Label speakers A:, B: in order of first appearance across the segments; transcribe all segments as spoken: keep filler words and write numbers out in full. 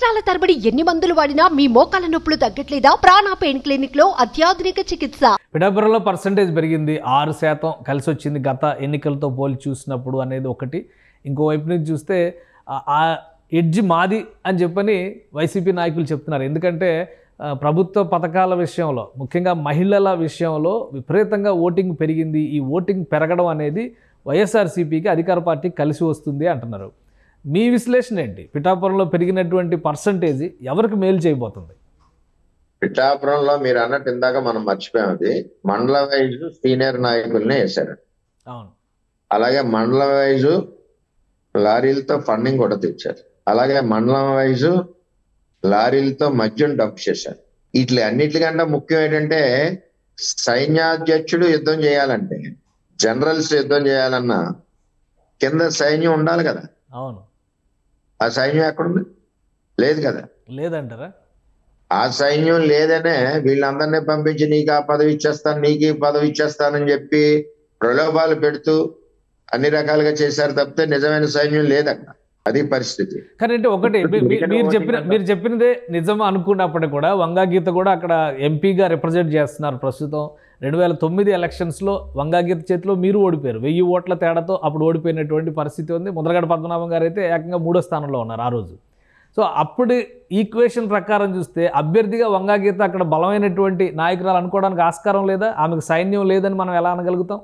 A: సంవత్సరాల తరబడి ఎన్ని మందులు వాడినా మీ మోకాల నొప్పులు తగ్గట్లేదా? ప్రాణ పెయిన్ క్లినిక్ లో అత్యాధునిక చికిత్స.
B: పిఠాపురంలో పర్సంటేజ్ పెరిగింది, ఆరు శాతం కలిసి వచ్చింది గత ఎన్నికలతో పోలి చూసినప్పుడు అనేది ఒకటి. ఇంకోవైపు నుంచి చూస్తే ఆ ఎడ్జ్ మాది అని చెప్పని వైసీపీ నాయకులు చెప్తున్నారు. ఎందుకంటే ప్రభుత్వ పథకాల విషయంలో, ముఖ్యంగా మహిళల విషయంలో విపరీతంగా ఓటింగ్ పెరిగింది. ఈ ఓటింగ్ పెరగడం అనేది వైఎస్ఆర్సీపీకి అధికార పార్టీకి కలిసి వస్తుంది అంటున్నారు. మీ విశ్లేషణ ఏంటి? పిఠాపురంలో పెరిగినటువంటి పర్సంటేజ్ ఎవరికి మేలు చేయబోతుంది?
C: పిఠాపురంలో మీరు అన్నట్టు ఇందాక మనం మర్చిపోయామది, మండల వైజు సీనియర్ నాయకుల్ని వేశారు.
B: అవును,
C: అలాగే మండల వైజు లారీలతో ఫండింగ్ కూడా తెచ్చారు. అలాగే మండలం వైజు లారీలతో మద్యం డంప్ చేశారు. ఇట్లా అన్నిటికంటే ముఖ్యం ఏంటంటే, సైన్యాధ్యక్షుడు యుద్ధం చేయాలంటే, జనరల్స్ యుద్ధం చేయాలన్నా కింద సైన్యం ఉండాలి కదా.
B: అవును,
C: ఆ సైన్యం ఎక్కడుంది? లేదు కదా.
B: లేదంటారా?
C: ఆ సైన్యం లేదనే వీళ్ళందరినీ పంపించి నీకు ఆ పదవి ఇచ్చేస్తాను, నీకు ఈ పదవి ఇచ్చేస్తానని చెప్పి ప్రలోభాలు పెడుతూ అన్ని రకాలుగా చేశారు తప్పితే నిజమైన సైన్యం లేదక్కడ. అది పరిస్థితి.
B: కానీ అంటే ఒకటి, మీరు చెప్పిన మీరు చెప్పినదే నిజం అనుకున్నప్పటికీ కూడా వంగా గీత కూడా అక్కడ ఎంపీగా రిప్రజెంట్ చేస్తున్నారు. ప్రస్తుతం రెండు వేల తొమ్మిది ఎలక్షన్స్లో వంగా గీత చేతిలో మీరు ఓడిపోయారు. వెయ్యి ఓట్ల తేడాతో అప్పుడు ఓడిపోయినటువంటి పరిస్థితి ఉంది. ముద్రగడ పద్మనాభం గారు అయితే ఏకంగా మూడో స్థానంలో ఉన్నారు ఆ రోజు. సో అప్పుడు ఈక్వేషన్ ప్రకారం చూస్తే అభ్యర్థిగా వంగా గీత అక్కడ బలమైనటువంటి నాయకురాలు అనుకోవడానికి ఆస్కారం లేదా? ఆమెకు సైన్యం లేదని మనం ఎలా అనగలుగుతాం?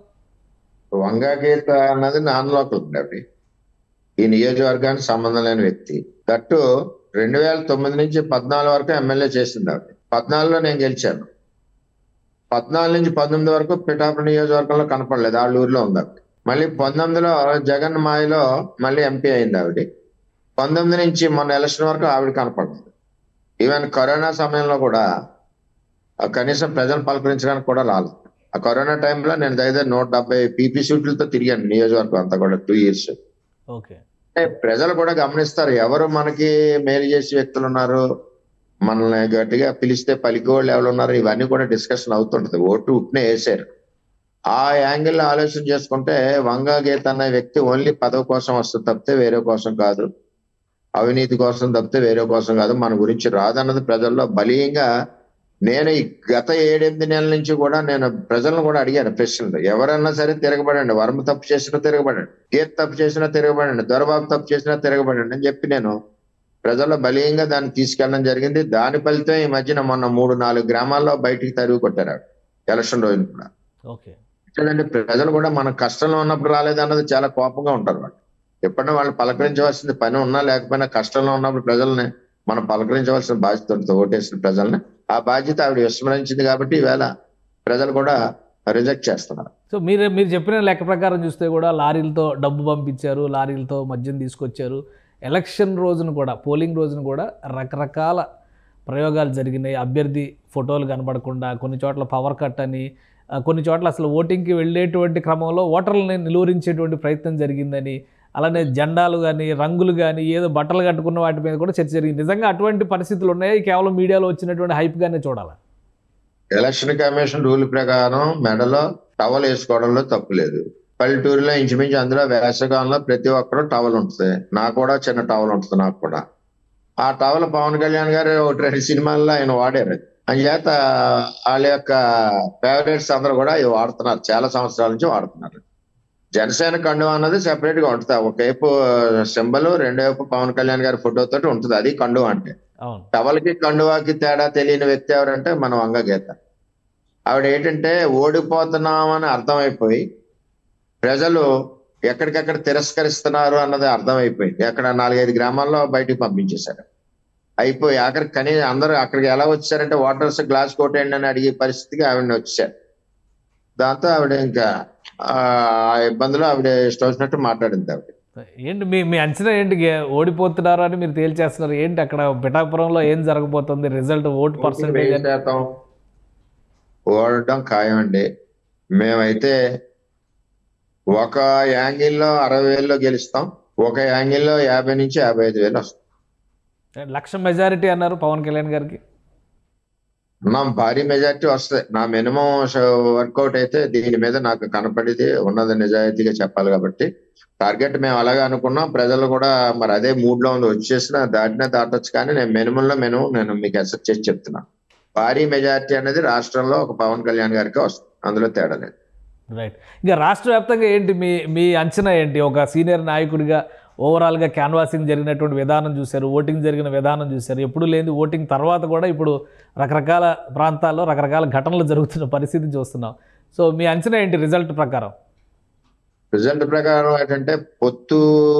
C: వంగా గీత అన్నది నాన్ లోకల్ ఉండేవి, ఈ నియోజకవర్గానికి సంబంధం లేని వ్యక్తి. దట్టు రెండు వేల తొమ్మిది నుంచి పద్నాలుగు వరకు ఎమ్మెల్యే చేసింది ఆవిడ. పద్నాలుగులో నేను గెలిచాను. పద్నాలుగు నుంచి పంతొమ్మిది వరకు పిఠాపురం నియోజకవర్గంలో కనపడలేదు, ఆవిడ ఊర్లో ఉంది ఆవిడ. మళ్ళీ పంతొమ్మిదిలో జగన్ మాయలో మళ్ళీ ఎంపీ అయింది ఆవిడ. పంతొమ్మిది నుంచి మొన్న ఎలక్షన్ వరకు ఆవిడ కనపడలేదు. ఈవెన్ కరోనా సమయంలో కూడా కనీసం ప్రజలు పలకరించడానికి కూడా రాలేదు. ఆ కరోనా టైంలో నేను దగ్గర నూట డెబ్బై పీపీ సీట్లతో తిరిగాను నియోజకవర్గం అంతా కూడా టూ ఇయర్స్.
B: ఓకే,
C: ప్రజలు కూడా గమనిస్తారు ఎవరు మనకి మేలు చేసే వ్యక్తులు ఉన్నారు, మనల్ని గట్టిగా పిలిస్తే పలికి వాళ్ళు ఎవరు ఉన్నారు, ఇవన్నీ కూడా డిస్కషన్ అవుతుంటది. ఓటు ఉట్నే వేసారు. ఆ యాంగిల్ ఆలోచన చేసుకుంటే వంగా గీత అనే వ్యక్తి ఓన్లీ పదవి కోసం వస్తుంది తప్పితే వేరే కోసం కాదు, అవినీతి కోసం తప్పితే వేరే కోసం కాదు, మన గురించి రాదన్నది ప్రజల్లో బలీయంగా. నేను ఈ గత ఏడెనిమిది నెలల నుంచి కూడా నేను ప్రజలను కూడా అడిగాను ప్రశ్నలు. ఎవరన్నా సరే తిరగబడండి, వర్మ తప్పు చేసినా తిరగబడండి, గీత తప్పు చేసినా తిరగబడండి, దొరబాబు తప్పు చేసినా తిరగబడండి అని చెప్పి నేను ప్రజల్లో బలీయంగా దాన్ని తీసుకెళ్ళడం జరిగింది. దాని ఫలితం ఈ మధ్యన మొన్న మూడు నాలుగు గ్రామాల్లో బయటికి తరిగి కొట్టారు ఎలక్షన్ రోజున కూడా. లేదంటే ప్రజలు కూడా మన కష్టంలో ఉన్నప్పుడు రాలేదన్నది చాలా కోపంగా ఉంటారు వాళ్ళు. ఎప్పుడైనా వాళ్ళు పలకరించవలసింది పని ఉన్నా లేకపోయినా కష్టంలో ఉన్నప్పుడు ప్రజల్ని మనం పలకరించవలసిన బాధ్యత ఉంటుంది, ఓటేసిన ప్రజల్ని. ఆ బాధ్యత ఆవిడ విస్మరించింది కాబట్టి ఈవేళ ప్రజలు కూడా రిజెక్ట్ చేస్తున్నారు.
B: సో మీరు మీరు చెప్పిన లెక్క ప్రకారం చూస్తే కూడా లారీలతో డబ్బు పంపించారు, లారీలతో మద్యం తీసుకొచ్చారు. ఎలక్షన్ రోజున కూడా, పోలింగ్ రోజున కూడా రకరకాల ప్రయోగాలు జరిగినాయి. అభ్యర్థి ఫోటోలు కనబడకుండా, కొన్ని చోట్ల పవర్ కట్ అని, కొన్ని చోట్ల అసలు ఓటింగ్కి వెళ్ళేటువంటి క్రమంలో ఓటర్లని నిలువరించేటువంటి ప్రయత్నం జరిగిందని, అలానే జెండాలు కానీ రంగులు కానీ ఏదో బట్టలు కట్టుకున్న వాటి మీద కూడా చర్చ జరిగింది. నిజంగా అటువంటి పరిస్థితులు ఉన్నాయి? కేవలం మీడియాలో వచ్చినటువంటి హైప్గానే చూడాలా?
C: ఎలక్షన్ కమిషన్ రూల్ ప్రకారం మెడలో టవల్ వేసుకోవడంలో తప్పు లేదు. పల్లెటూరులో ఇంచుమించు అందులో వేసవకాలంలో ప్రతి ఒక్కరు టవల్ ఉంటుంది. నాకు కూడా చిన్న టవల్ ఉంటుంది, నాకు కూడా. ఆ టవల్ పవన్ కళ్యాణ్ గారు ఒకటి రెండు సినిమాల్లో ఆయన వాడారు. అందుచేత వాళ్ళ యొక్క ఫేవరెట్స్ అందరూ కూడా ఇవి వాడుతున్నారు, చాలా సంవత్సరాల నుంచి వాడుతున్నారు. జనసేన కండువా అన్నది సెపరేట్ గా ఉంటుంది. ఒకవైపు సింబల్, రెండో వైపు పవన్ కళ్యాణ్ గారి ఫోటో తోటి ఉంటుంది. అది కండువా అంటే. టవల్ కి కండువాకి తేడా తెలియని వ్యక్తి ఎవరంటే మన వంగ గీత. ఆవిడ ఏంటంటే ఓడిపోతున్నామని అర్థమైపోయి ప్రజలు ఎక్కడికెక్కడ తిరస్కరిస్తున్నారు అన్నది అర్థమైపోయింది. అక్కడ నాలుగైదు గ్రామాల్లో బయటికి పంపించేశారు. అయిపోయి ఆఖరికి కనీసం అందరూ అక్కడికి ఎలా వచ్చారంటే వాటర్స్ గ్లాస్ కొట్టేయండి అని అడిగే పరిస్థితికి ఆవిడని వచ్చారు. దాంతో ఆవిడ ఇంకా ఆ ఇబ్బందులు ఆవిడ ఇష్టం వచ్చినట్టు మాట్లాడింది ఆవిడ.
B: ఏంటి మీ మీ అంచనా ఏంటి? ఓడిపోతున్నారు అని మీరు తేల్చేస్తున్నారు ఏంటి? అక్కడ పిఠాపురంలో ఏం జరగబోతుంది? రిజల్ట్ ఓటు పర్సెంటేజ్
C: శాతం ఓడటం ఖాయం అండి. మేమైతే ఒక యాంగిల్లో అరవై వేల్లో గెలుస్తాం, ఒక యాంగిల్లో యాభై నుంచి యాభై ఐదు వేలు వస్తాం.
B: లక్ష మెజారిటీ అన్నారు పవన్ కళ్యాణ్ గారికి.
C: నా భారీ మెజార్టీ వస్తాయి. నా మినిమం వర్కౌట్ అయితే దీని మీద నాకు కనపడేది ఉన్నది నిజాయితీగా చెప్పాలి కాబట్టి టార్గెట్ మేము అలాగే అనుకున్నాం. ప్రజలు కూడా మరి అదే మూడ్ లో ఉంది, వచ్చేసిన దాటినే దాటొచ్చు. కానీ నేను మినిమంలో మినిమం నేను మీకు అసెప్ట్ చేసి చెప్తున్నాను, భారీ మెజార్టీ అనేది రాష్ట్రంలో ఒక పవన్ కళ్యాణ్ గారికి వస్తుంది, అందులో తేడా లేదు.
B: రైట్. ఇంకా రాష్ట్ర వ్యాప్తంగా ఏంటి మీ మీ అంచనా ఏంటి? ఒక సీనియర్ నాయకుడిగా ఓవరాల్గా క్యాన్వాసింగ్ జరిగినటువంటి విధానం చూశారు, ఓటింగ్ జరిగిన విధానం చూశారు. ఎప్పుడు లేని ఓటింగ్ తర్వాత కూడా ఇప్పుడు రకరకాల ప్రాంతాల్లో రకరకాల ఘటనలు జరుగుతున్న పరిస్థితి చూస్తున్నాం. సో మీ అంచనా ఏంటి రిజల్ట్ ప్రకారం?
C: రిజల్ట్ ప్రకారం ఏంటంటే పొత్తు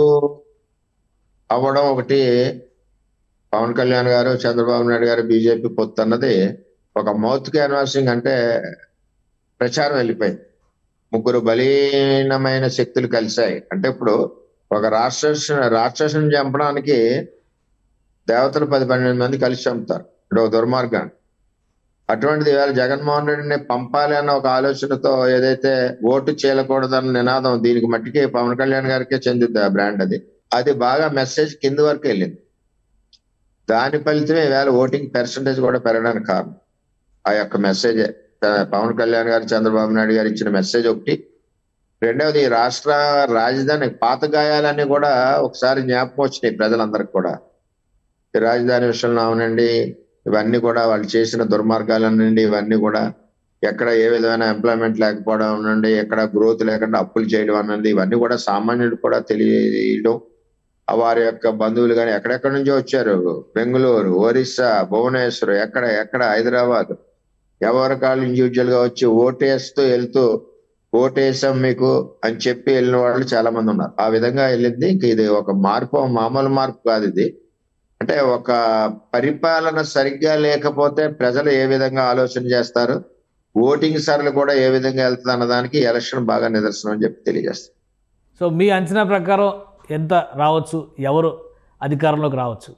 C: అవ్వడం ఒకటి, పవన్ కళ్యాణ్ గారు చంద్రబాబు నాయుడు గారు బీజేపీ పొత్తు అన్నది ఒక మౌత్ క్యాన్వాసింగ్ అంటే ప్రచారం వెళ్ళిపోయింది. ముగ్గురు బలీనమైన శక్తులు కలిశాయి అంటే ఇప్పుడు ఒక రాక్షసు రాక్షసుని చంపడానికి దేవతలు పది పన్నెండు మంది కలిసి చంపుతారు, అంటే ఒక దుర్మార్గాన్ని. అటువంటిది ఇవాళ జగన్మోహన్ రెడ్డిని పంపాలి అన్న ఒక ఆలోచనతో ఏదైతే ఓటు చేయకూడదన్న నినాదం, దీనికి మట్టికి పవన్ కళ్యాణ్ గారికే చెందుతుంది ఆ బ్రాండ్. అది అది బాగా మెసేజ్ కింద వరకు వెళ్ళింది. దాని ఫలితమే ఇవాళ ఓటింగ్ పర్సంటేజ్ కూడా పెరగడానికి కారణం ఆ యొక్క మెసేజ్. పవన్ కళ్యాణ్ గారు చంద్రబాబు నాయుడు గారు ఇచ్చిన మెసేజ్ ఒకటి. రెండవది రాష్ట్ర రాజధాని పాత గాయాలన్నీ కూడా ఒకసారి జ్ఞాపకం వచ్చినాయి ప్రజలందరికీ కూడా. ఈ రాజధాని విషయంలో అవునండి, ఇవన్నీ కూడా వాళ్ళు చేసిన దుర్మార్గాలనండి, ఇవన్నీ కూడా ఎక్కడ ఏ విధమైన ఎంప్లాయ్మెంట్ లేకపోవడం అనండి, ఎక్కడ గ్రోత్ లేకుండా అప్పులు చేయడం అనండి, ఇవన్నీ కూడా సామాన్యుడు కూడా తెలియడం. వారి యొక్క బంధువులు కానీ ఎక్కడెక్కడి నుంచో వచ్చారు, బెంగళూరు, ఒరిస్సా, భువనేశ్వర్, ఎక్కడ ఎక్కడ హైదరాబాద్, ఎవరి కాళ్ళు ఇండివిజువల్ గా వచ్చి ఓటేస్తూ వెళ్తూ ఓటేసాం మీకు అని చెప్పి వెళ్ళిన వాళ్ళు చాలా మంది ఉన్నారు. ఆ విధంగా వెళ్ళింది. ఇంక ఇది ఒక మార్పు, మామూలు మార్పు కాదు ఇది. అంటే ఒక పరిపాలన సరిగ్గా లేకపోతే ప్రజలు ఏ విధంగా ఆలోచన చేస్తారు, ఓటింగ్ సరళి కూడా ఏ విధంగా వెళ్తుంది అన్నదానికి ఎలక్షన్ బాగా నిదర్శనం అని చెప్పి తెలియజేస్తారు.
B: సో మీ అంచనా ప్రకారం ఎంత రావచ్చు, ఎవరు అధికారంలోకి రావచ్చు?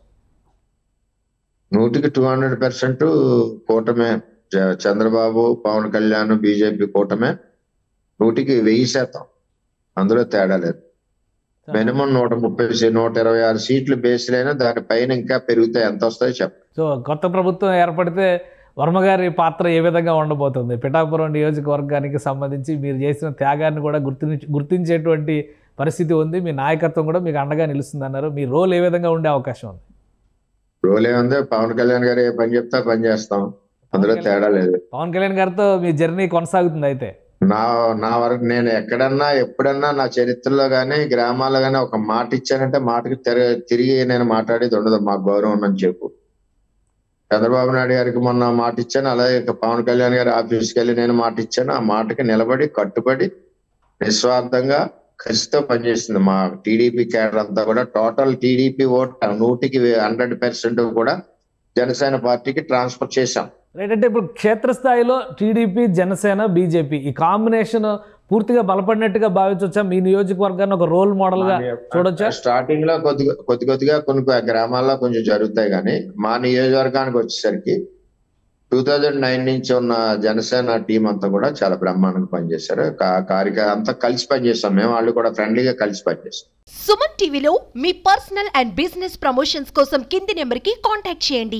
C: నూటికి టూ హండ్రెడ్ పర్సెంట్ కూటమే. చంద్రబాబు, పవన్ కళ్యాణ్, బీజేపీ కూటమే. నూటికి వెయ్యి శాతం, అందులో తేడా లేదు. మినిమం నూట ముప్పై నూట ఇరవై ఆరు సీట్లు బేస్లైనా దానిపైన ఇంకా పెరుగుతాయి. ఎంత వస్తాయో చెప్పండి.
B: సో కొత్త ప్రభుత్వం ఏర్పడితే వర్మ గారి పాత్ర ఏ విధంగా ఉండబోతుంది? పిఠాపురం నియోజకవర్గానికి సంబంధించి మీరు చేసిన త్యాగాన్ని కూడా గుర్తించి గుర్తించేటువంటి పరిస్థితి ఉంది. మీ నాయకత్వం కూడా మీకు అండగా నిలుస్తుంది అన్నారు. మీ రోల్ ఏ విధంగా ఉండే అవకాశం ఉంది?
C: రోల్ ఏముంది, పవన్ కళ్యాణ్ గారు ఏ పని చెప్తా పని చేస్తాం, అందులో తేడా లేదు.
B: పవన్ కళ్యాణ్ గారితో మీ జర్నీ కొనసాగుతుంది అయితే?
C: నా నా వరకు నేను ఎక్కడన్నా ఎప్పుడన్నా నా చరిత్రలో కానీ గ్రామాల్లో కానీ ఒక మాట ఇచ్చానంటే మాటకి తిరిగి నేను మాట్లాడేది ఉండదు. మాకు గౌరవం ఉందని చెప్పు. చంద్రబాబు నాయుడు గారికి మొన్న మాట ఇచ్చాను, అలాగే పవన్ కళ్యాణ్ గారి ఆఫీస్కి వెళ్ళి నేను మాట ఇచ్చాను. ఆ మాటకి నిలబడి కట్టుబడి నిస్వార్థంగా ఖచ్చితంగా పనిచేస్తుంది మా టీడీపీ క్యాడర్ అంతా కూడా. టోటల్ టీడీపీ ఓట్ నూటికి హండ్రెడ్ పర్సెంట్ కూడా జనసేన పార్టీకి ట్రాన్స్ఫర్ చేశాం.
B: రైట్. అంటే ఇప్పుడు క్షేత్రస్థాయిలో టీడీపీ, జనసేన, బీజేపీ ఈ కాంబినేషన్ పూర్తిగా బలపడినట్టుగా భావించవచ్చా? మీ నియోజకవర్గాన్ని ఒక రోల్ మోడల్ గా చూడొచ్చా?
C: స్టార్టింగ్ లో కొద్ది కొద్ది కొద్దిగా కొన్ని గ్రామాల్లో కొంచెం జరుగుతాయి, కానీ మా నియోజకవర్గానికి వచ్చేసరికి టూ థౌజండ్ నైన్ నుంచి ఉన్న జనసేన టీం అంతా కూడా చాలా బ్రహ్మాండంగా పనిచేశారు. కార్యక అంతా కలిసి పనిచేస్తాం మేము, వాళ్ళు కూడా ఫ్రెండ్లీగా కలిసి పనిచేస్తాం.
A: సుమన్ టీవీలో మీ పర్సనల్ అండ్ బిజినెస్ ప్రమోషన్స్ కోసం కింది నెంబర్ కి కాంటాక్ట్ చేయండి.